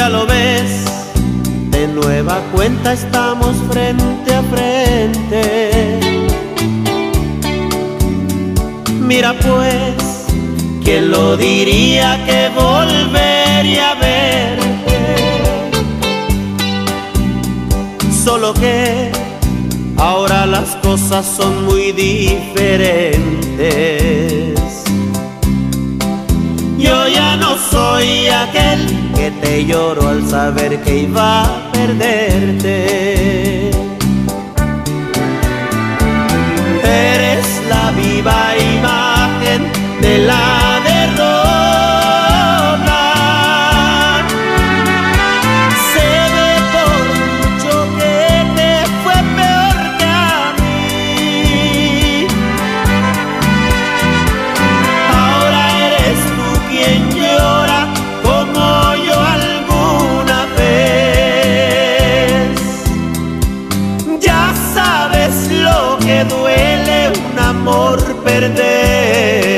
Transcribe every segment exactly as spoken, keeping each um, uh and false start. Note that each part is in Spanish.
Ya lo ves, de nueva cuenta estamos frente a frente. Mira pues, ¿quién lo diría que volvería a verte? Solo que ahora las cosas son muy diferentes. Yo ya no soy aquel que te lloró al saber que iba a perderte. Eres la viva imagen de la derrota. Se ve por mucho que te fue peor que a mí. Ahora eres tú quien llora como yo alguna vez. Ya sabes lo que duele un amor perder.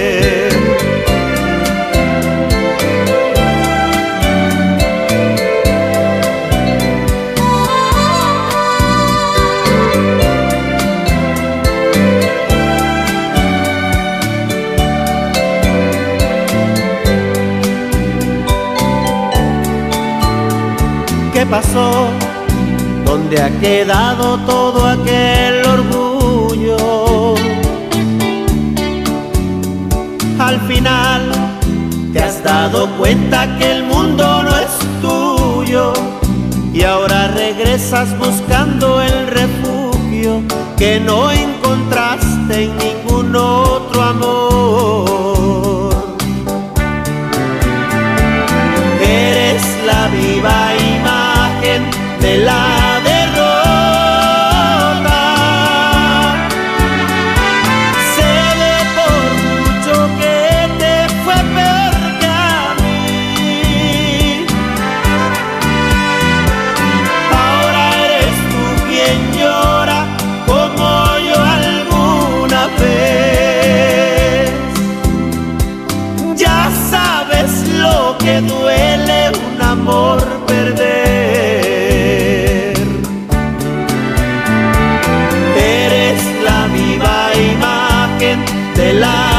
¿Qué pasó? ¿Dónde ha quedado todo aquel orgullo? Al final te has dado cuenta que el mundo no es tuyo y ahora regresas buscando el refugio que no encontraste en ningún otro amor. Eres la viva imagen de la derrota. Se ve por mucho que te fue peor que a mí. Ahora eres tú quien llora como yo alguna vez. Ya sabes lo que duele un amor perder. Eres la viva imagen de la